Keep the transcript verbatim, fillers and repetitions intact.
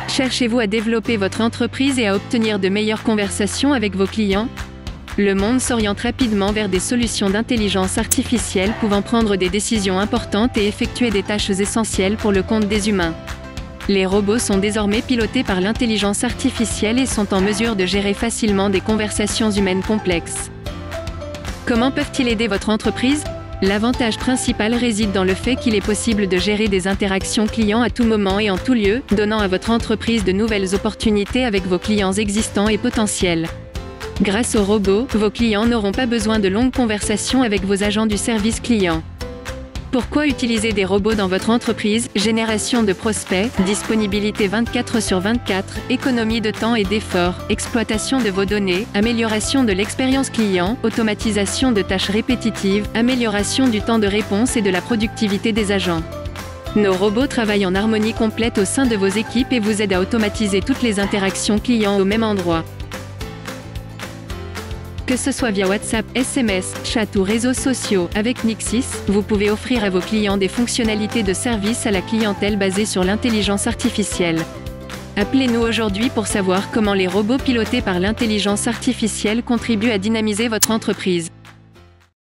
Cherchez-vous à développer votre entreprise et à obtenir de meilleures conversations avec vos clients? Le monde s'oriente rapidement vers des solutions d'intelligence artificielle pouvant prendre des décisions importantes et effectuer des tâches essentielles pour le compte des humains. Les robots sont désormais pilotés par l'intelligence artificielle et sont en mesure de gérer facilement des conversations humaines complexes. Comment peuvent-ils aider votre entreprise? L'avantage principal réside dans le fait qu'il est possible de gérer des interactions clients à tout moment et en tout lieu, donnant à votre entreprise de nouvelles opportunités avec vos clients existants et potentiels. Grâce aux robots, vos clients n'auront pas besoin de longues conversations avec vos agents du service client. Pourquoi utiliser des robots dans votre entreprise? Génération de prospects, disponibilité vingt-quatre sur vingt-quatre, économie de temps et d'efforts, exploitation de vos données, amélioration de l'expérience client, automatisation de tâches répétitives, amélioration du temps de réponse et de la productivité des agents. Nos robots travaillent en harmonie complète au sein de vos équipes et vous aident à automatiser toutes les interactions clients au même endroit. Que ce soit via WhatsApp, S M S, chat ou réseaux sociaux, avec Nixis, vous pouvez offrir à vos clients des fonctionnalités de service à la clientèle basées sur l'intelligence artificielle. Appelez-nous aujourd'hui pour savoir comment les robots pilotés par l'intelligence artificielle contribuent à dynamiser votre entreprise.